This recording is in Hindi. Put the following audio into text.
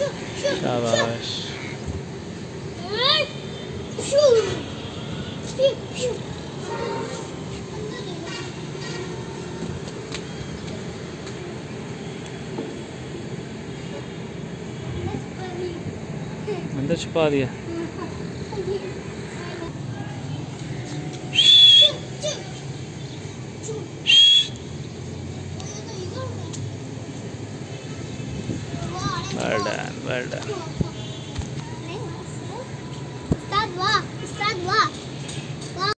शाबाश। अंदर छुपा दिया। Well done, well done.